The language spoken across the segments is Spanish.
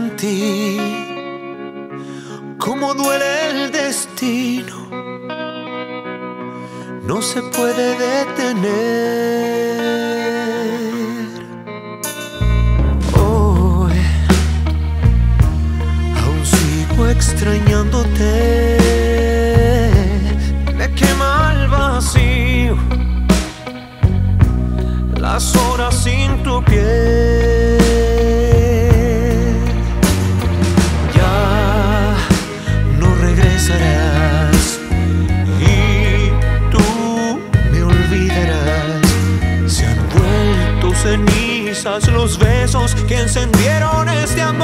ti, cómo duele el destino, no se puede detener. Hoy aún sigo extrañándote, me quema el vacío, las horas sin tu piel. Ya no regresarás y tú me olvidarás. Se han vuelto cenizas los besos que encendieron este amor.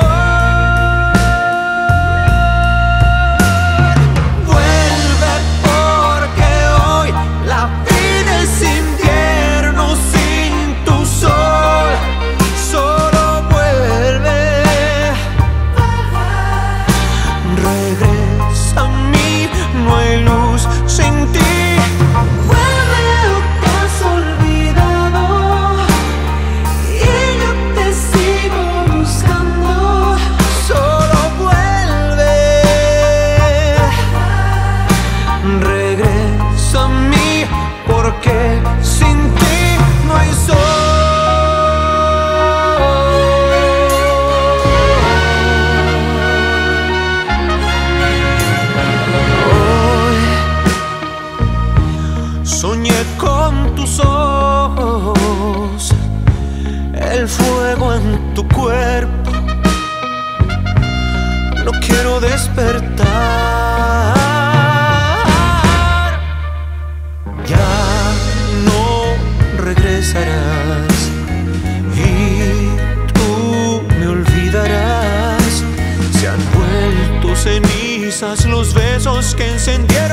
Porque sin ti no hay sol. Hoy soñé con tus ojos, el fuego en tu cuerpo. No quiero despertar. Regresarás y tú me olvidarás. Se han vuelto cenizas los besos que encendieron